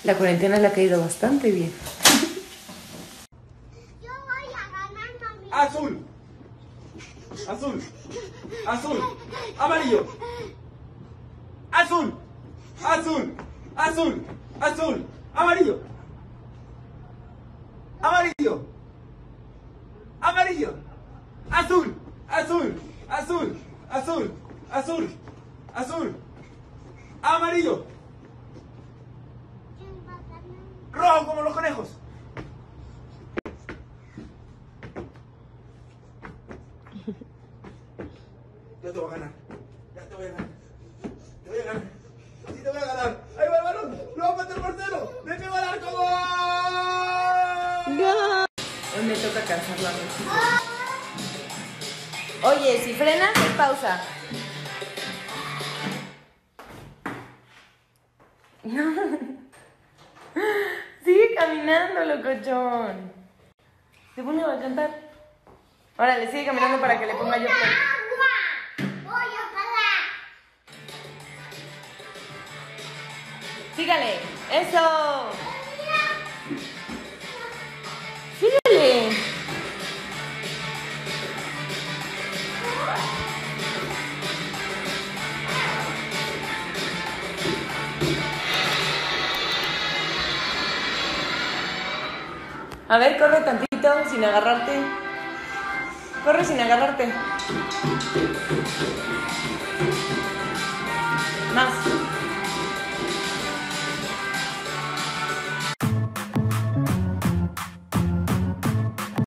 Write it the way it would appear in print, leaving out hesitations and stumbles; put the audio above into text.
La cuarentena le ha caído bastante bien. Yo voy a ganar, mami. Azul. Azul. Azul. Amarillo. Azul. Azul. Azul. Azul. Amarillo. Amarillo. Amarillo. Azul. Azul. Azul. Azul. Azul. Azul. Amarillo. ¿Quién va a ganar? Rojo como los conejos. Ya te voy a ganar. Ya te voy a ganar. Te voy a ganar. Sí te voy a ganar. Ahí va el balón. Lo va a meter Marcelo. ¡De que va al arco! ¡Gol! Hoy me toca cansar la noche. Oye, si frenas, es pausa. Sigue caminando, locochón. Se pone a cantar. Órale, sigue caminando para que le ponga yo play. ¡Agua! ¡Voy a parar! Sígale. ¡Eso! Sígale. A ver, corre tantito sin agarrarte. Corre sin agarrarte. Más.